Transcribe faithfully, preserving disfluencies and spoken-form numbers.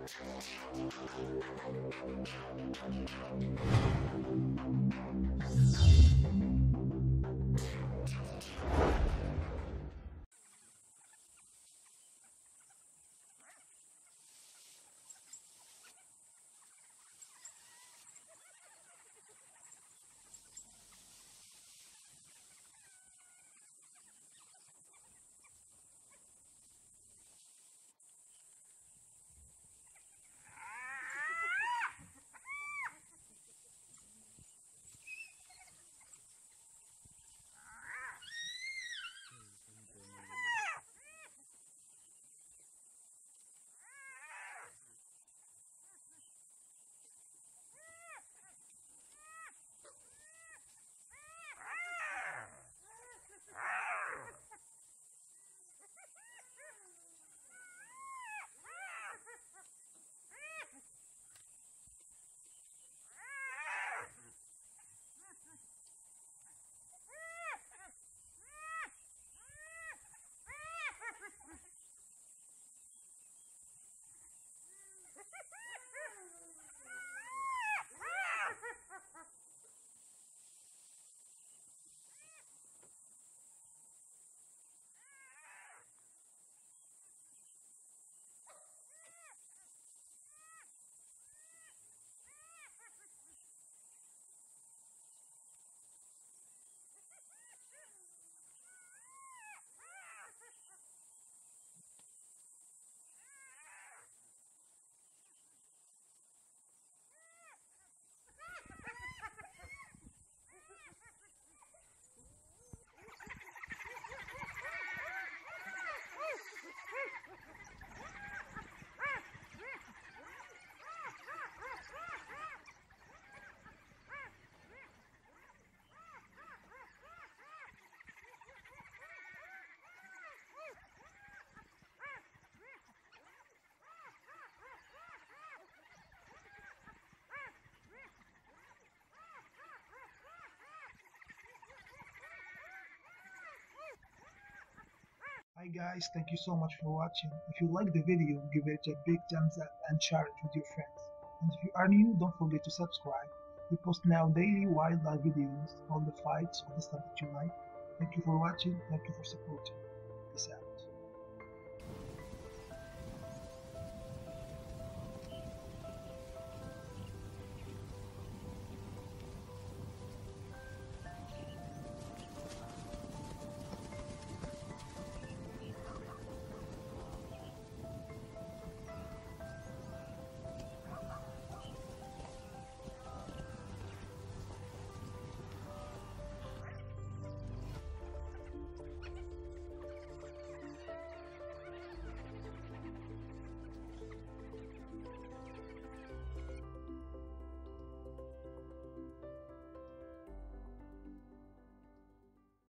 Hi guys, thank you so much for watching. If you like the video, give it a big thumbs up and share it with your friends. And if you are new, don't forget to subscribe. We post now daily wildlife videos, all the fights, all the stuff that you like. Thank you for watching, thank you for supporting.